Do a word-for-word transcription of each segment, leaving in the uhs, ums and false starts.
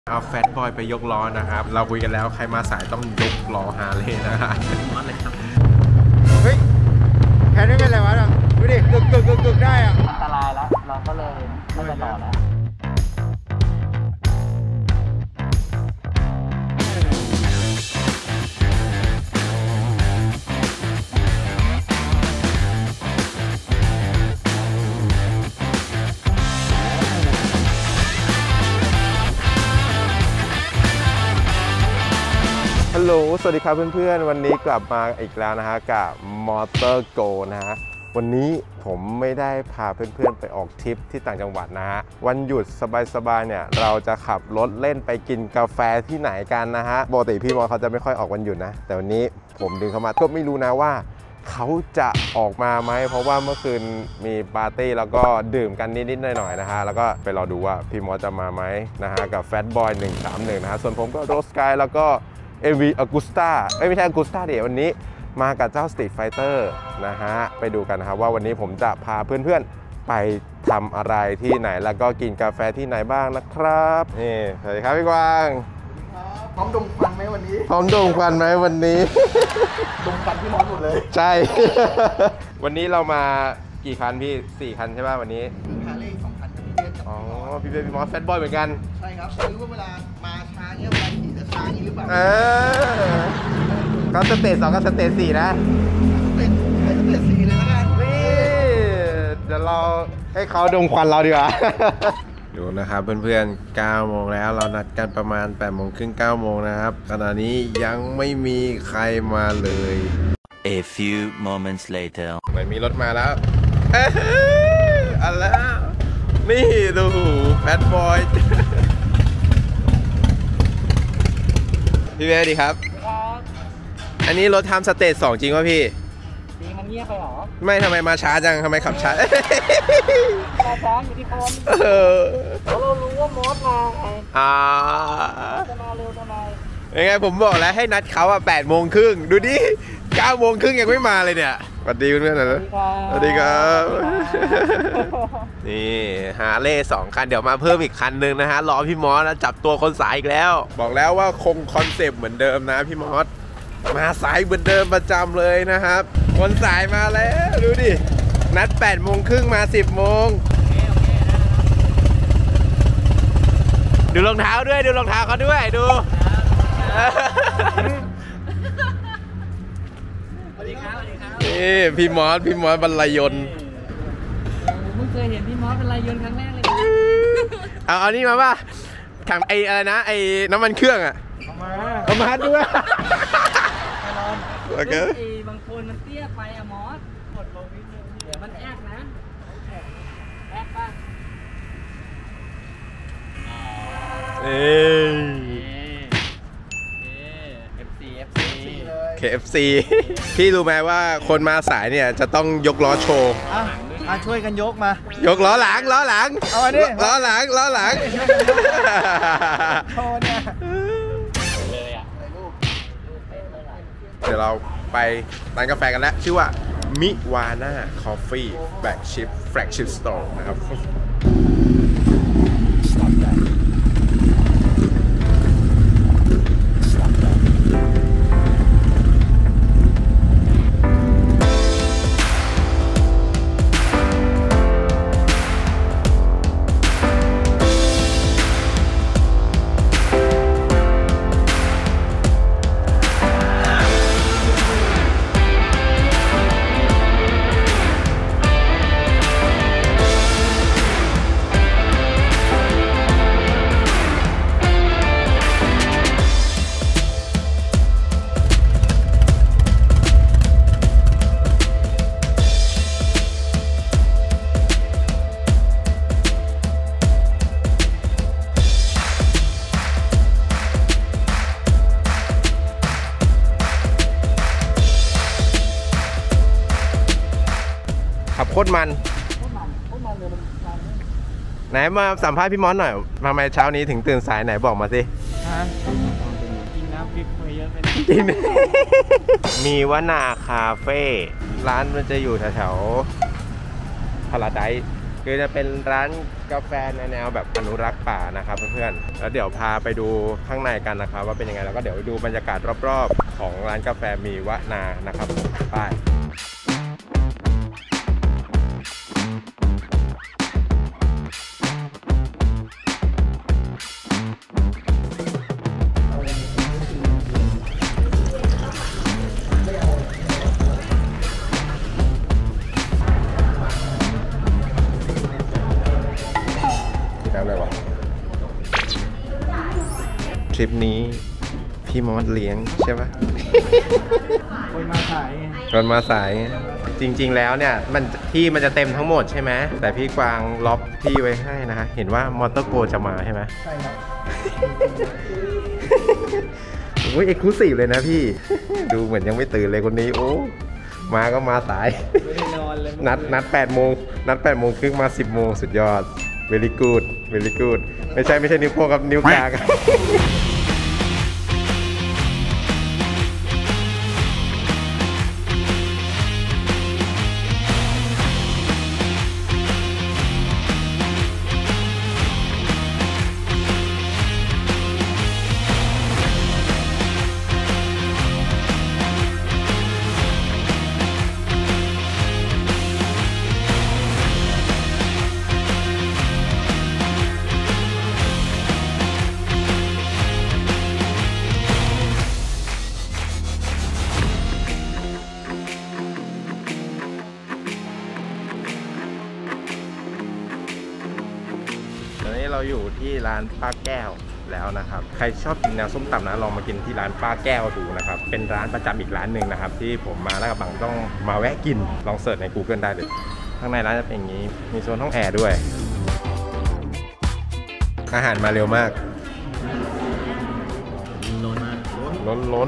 เอาแฟตบอยไปยกล้อนะครับเราคุยกันแล้วใครมาสายต้องยกล้อฮาร์เลย์นะฮะเฮ้ยแค่นี้เป็นอะไรวะเนี่ยดูดิกึกกึกกึกกึกได้อะอันตรายแล้วเราก็เลยไม่ไปต่อแล้วฮัลโหลสวัสดีครับเพื่อนๆวันนี้กลับมาอีกแล้วนะฮะกับ Motor Go นะฮะวันนี้ผมไม่ได้พาเพื่อนๆไปออกทริปที่ต่างจังหวัดนะฮะวันหยุดสบายๆเนี่ยเราจะขับรถเล่นไปกินกาแฟที่ไหนกันนะฮะปกติพี่มอเขาจะไม่ค่อยออกวันหยุดนะแต่วันนี้ผมดึงเข้ามาก็ไม่รู้นะว่าเขาจะออกมาไหมเพราะว่าเมื่อคืนมีปาร์ตี้แล้วก็ดื่มกันนิดๆหน่อยๆนะฮะแล้วก็ไปรอดูว่าพี่มอจะมาไหมนะฮะกับ Fat Boy หนึ่งสามหนึ่งนะฮะส่วนผมก็โรสกายแล้วก็เอ วี Agusta ไม่ใช่ Agusta เดี๋ยววันนี้มากับเจ้า Street Fighter นะฮะไปดูกันนะครับว่าวันนี้ผมจะพาเพื่อนๆไปทำอะไรที่ไหนแล้วก็กินกาแฟที่ไหนบ้างนะครับนี่สวัสดีครับพี่กวางพร้อมดมควันไหมวันนี้พร้อมดมควันไหมวันนี้ดมควันพี่มอสหมดเลยใช่ วันนี้เรามากี่คันพี่สี่คันใช่ป่ะวันนี้ฮาร์เลย์สองคันกับพี่เบสอ๋อพี่เบสพี่มอสแฟตบอยเหมือนกันใช่ครับไม่รู้ว่าเวลามาช้าเงี้ยเวลาขี่จะช้าอย่างนี้หรือเปล่าเออเขาสเตจสองกับสเตจสี่นะสเตจสเตจสี่เลยแล้วกันนี่เดี๋ยวเราให้เขาดมควันเราดีกว่าดูนะครับเพื่อนๆเก้าโมงแล้วเรานัดกันประมาณแปดโมงครึ่งเก้าโมงนะครับขณะนี้ยังไม่มีใครมาเลย A few moments later ไม่มีรถมาแล้วเอ้ยอันแล้วนี่ดูแฟตบอยพี่เบสดีครับอันนี้รถทำสเตจสองจริงป่ะพี่จริงมันเงียบไปหรอไม่ทำไมมาช้าจังทำไมขับช้ามาช้าอยู่ที่คนเพราะเรารู้ว่ามอสมาไงอ่าจะมาเร็วทำไมยังไงผมบอกแล้วให้นัดเขาอ่ะแปดโมงครึ่งดูดิเก้าโมงครึ่งยังไม่มาเลยเนี่ยสวัสดีเพื่อนๆนะสวัสดีครับนี่ฮาร์เลย์สองคันเดี๋ยวมาเพิ่มอีกคันหนึ่งนะฮะรอพี่มอสนะจับตัวคนสายอีกแล้วบอกแล้วว่าคงคอนเซปต์เหมือนเดิมนะพี่มอสมาสายเหมือนเดิมประจำเลยนะครับคนสายมาแล้วดูดินัดแปดโมงครึ่งมาสิบโมงดูรองเท้าด้วยดูรองเท้าเขาด้วยดูสวัสดีครับสวัสดีครับนี่พี่มอสพี่มอสบรรลัยยนต์เพิ่งเคยเห็นพี่มอสบรรลัยยนต์ครั้งแรกเลยเอาเอานี่มาป่ะถังไออะไรนะไอน้ำมันเครื่องอ่ะเอามาเอามาด้วยโอเคบางคนมันเตี้ยไปอะมอสกดลงนิดนึงเดี๋ยวมันแอกนะแอกป่ะเอ้ยเอฟ ซี เอฟ ซีเค เอฟ ซี พี่รู้ไหมว่าคนมาสายเนี่ยจะต้องยกล้อโชว์อ่ะช่วยกันยกมายกล้อหลังล้อหลังเอาอันนี้ล้อหลังล้อหลังโชว์เนี่ยเลยอ่ะเดี๋ยวเราไปร้านกาแฟกันแล้วชื่อว่ามิวาน่าคอฟฟี่แบล็กชิพแฟลกชิพสโตร์นะครับโคตรมันไหนมาสัมภาษณ์พี่มอสหน่อยทำไมเช้านี้ถึงตื่นสายไหนบอกมาสิกินน้ำพริกไปเยอะไปกินมีวนาคาเฟ่ร้านมันจะอยู่แถวๆพาราไดซ์คือจะเป็นร้านกาแฟในแนวแบบอนุรักษ์ป่านะครับเพื่อนๆแล้วเดี๋ยวพาไปดูข้างในกันนะครับว่าเป็นยังไงแล้วก็เดี๋ยวดูบรรยากาศรอบๆของร้านกาแฟมีวะนานะครับไปทริปนี้พี่มอสเลี้ยงใช่ปะคนมาสายคนมาสายจริงๆแล้วเนี่ยมันที่มันจะเต็มทั้งหมดใช่ไหมแต่พี่กวางล็อกที่ไว้ให้นะฮะเห็นว่ามอเตอร์โกจะมาใช่ไหมใช่ครับโอ้ยเอ็กซ์คลูซีฟเลยนะพี่ดูเหมือนยังไม่ตื่นเลยคนนี้โอ้มาก็มาสายไม่ได้นอนเลยนัดนัดแปดโมงนัดแปดโมงครึ่งมาสิบโมงสุดยอด very good very good ไม่ใช่ไม่ใช่นิ้วโป้งกับนิ้วกลางเราอยู่ที่ร้านป้าแก้วแล้วนะครับใครชอบกินแนวส้มตำนะลองมากินที่ร้านป้าแก้วดูนะครับเป็นร้านประจำอีกร้านหนึ่งนะครับที่ผมมาแล้วกับบางต้องมาแวะกินลองเสิร์ชใน Google ได้เลยข้างในร้านจะเป็นอย่างนี้มีโซนห้องแอร์ด้วยอาหารมาเร็วมากล้นมากล้นล้น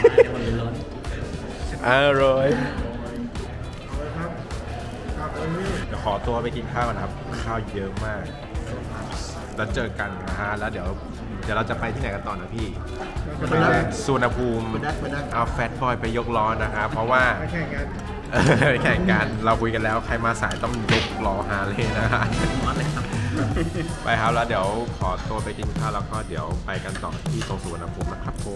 อร่อยเดี๋ยวขอตัวไปกินข้าวนะครับข้าวเยอะมากแล้วเจอกันนะฮะแล้วเดี๋ยวเดี๋ยวเราจะไปที่ไหนกันต่อนะพี่สุวรรณภูมิเอาแฟตบอยไปยกล้อนะครับเพราะว่าแข่งกันแข่งกันเราคุยกันแล้วใครมาสายต้องยกล้อฮาร์เลย์นะฮะไปครับแล้วเดี๋ยวขอตัวไปกินข้าวแล้วก็เดี๋ยวไปกันต่อที่ตรงสุวรรณภูมินะครับผม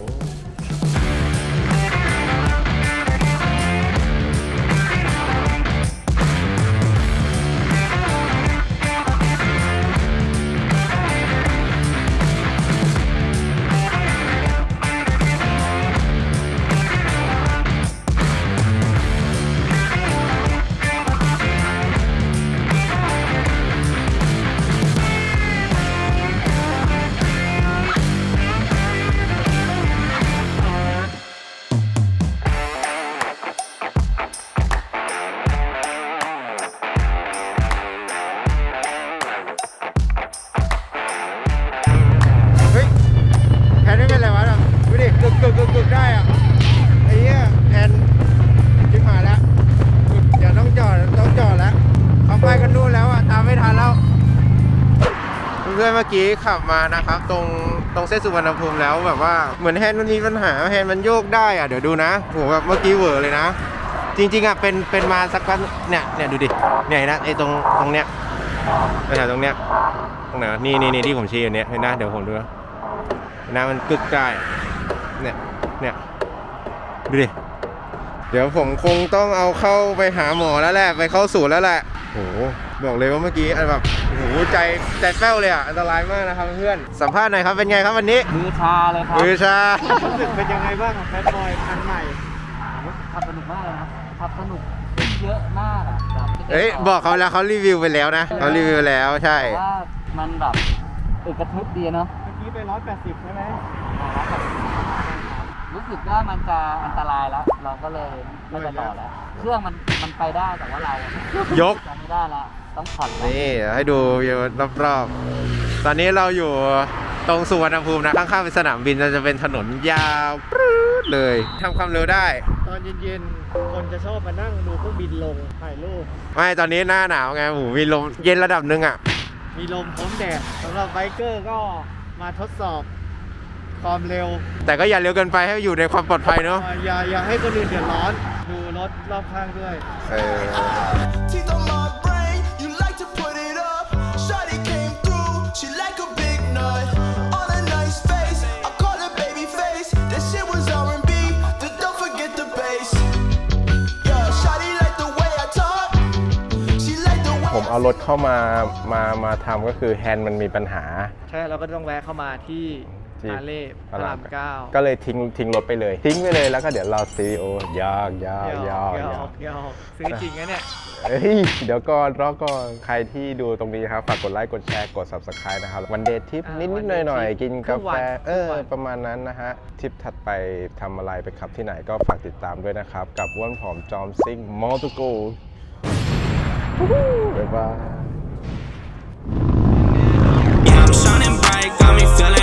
เพื่อนเมื่อกี้ขับมานะครับตรงตรงเส้นสุวรรณภูมิแล้วแบบว่าเหมือนแฮนด์มันมีปัญหาแฮนด์มันโยกได้อะเดี๋ยวดูนะโหแบบเมื่อกี้เวอร์เลยนะจริงๆอะเป็นเป็นมาสักวันเนี่ยเนี่ยดูดิเนี่ยนะไอ้ตรงตรงเนี้ยแถวตรงเนี้ยตรงไหนนี่นี่นี่ที่ผมชี้อยู่เนี้ยเห็นนะเดี๋ยวผมดูนะมันกึกได้เนี่ยเนี่ยดูดิเดี๋ยวผมคงต้องเอาเข้าไปหาหมอแล้วแหละไปเข้าศูนย์แล้วแหละโหบอกเลยว่าเมื่อกี้อันแบบโหใจใจแป้วเลยอ่ะอันตรายมากนะครับเพื่อนสัมภาษณ์หน่อยครับเป็นไงครับวันนี้มือชาเลยครับมือชารู้สึกเป็นยังไงบ้างแฟตบอยคันใหม่ขับสนุกมากเลยครับขับสนุกเยอะมากอ่ะเอ้ยบอกเขาแล้วเขารีวิวไปแล้วนะเขารีวิวแล้วใช่ว่ามันแบบอึกระทึกดีเนาะเมื่อกี้ไปร้อยแปดสิบใช่ไหมรู้สึกว่ามันจะอันตรายแล้วเราก็เลยไม่ไปต่อแล้วเครื่องมันมันไปได้แต่ว่าเรายกไม่ได้แล้วต้องผ่อนนี่ให้ดูอยู่รอบๆตอนนี้เราอยู่ตรงสุวรรณภูมินะข้างๆเป็นสนามบินจะเป็นถนนยาวปรื๊ดเลยทำความเร็วได้ตอนเย็นๆคนจะชอบมานั่งดูเครื่องบินลงถ่ายรูปไม่ตอนนี้หน้าหนาวไงโหมีลมเย็นระดับหนึ่งอ่ะมีลมพร้อมแดดสำหรับไบเกอร์ก็มาทดสอบความเร็วแต่ก็อย่าเร็วเกินไปให้อยู่ในความปลอดภัยเนาะอย่าอย่าให้คนอื่นเดือดร้อนดูรถรอบข้างด้วยเออเอารถเข้ามามามาทำก็คือแฮนด์มันมีปัญหาใช่เราก็ต้องแวะเข้ามาที่ฮาร์เลย์พระรามเก้าก็เลยทิ้งทิ้งรถไปเลยทิ้งไปเลยแล้วก็เดี๋ยวเราซีโอยากยากยากยากยากซื้อจริงนะเนี่ยเฮ้ยเดี๋ยวก่อนรอก่อนใครที่ดูตรงนี้ครับฝากกดไลค์กดแชร์กด ซับสไครบ์ นะครับวันเดย์ทิปนิดนิดหน่อยหน่อยกินกาแฟเออประมาณนั้นนะฮะทริปถัดไปทำอะไรไปขับที่ไหนก็ฝากติดตามด้วยนะครับกับอ้วนผอมจอมซิ่งมอเตอร์โกบ๊ายบาย